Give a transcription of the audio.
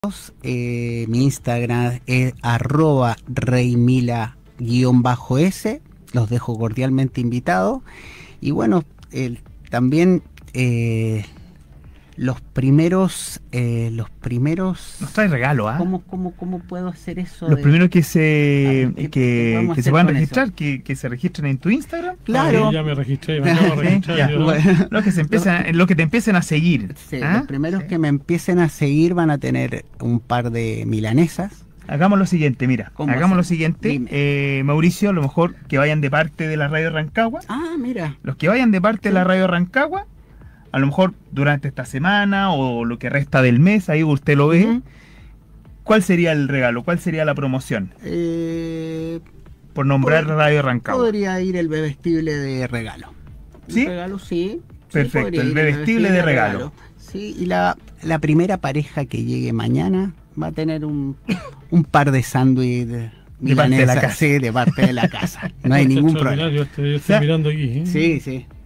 Mi Instagram es @reymila_s. Los dejo cordialmente invitados. Y bueno, también los primeros... Nos trae regalo, ¿ah? ¿Cómo puedo hacer eso? Los primeros que se puedan registrar, eso? que se registren en tu Instagram. Claro. Ya me registré, me acabo de registrar. Bueno. Los que te empiecen a seguir. Sí, ¿Ah? los primeros que me empiecen a seguir van a tener un par de milanesas. Hagamos lo siguiente, mira. Hagamos lo siguiente. Mauricio, a lo mejor que vayan de parte de la Radio Rancagua. Ah, mira. Los que vayan de parte de la Radio Rancagua, a lo mejor durante esta semana o lo que resta del mes, ahí usted lo ve. ¿Cuál sería el regalo? ¿Cuál sería la promoción? Por nombrar Radio Rancagua. Podría ir el bebestible de regalo. ¿Sí? El regalo, sí. Perfecto, Sí, el bebestible de regalo. Sí, y la primera pareja que llegue mañana va a tener un par de sándwiches de parte de la casa. Sí, de parte de la casa. No hay ningún problema. Yo estoy mirando aquí. Sí, sí.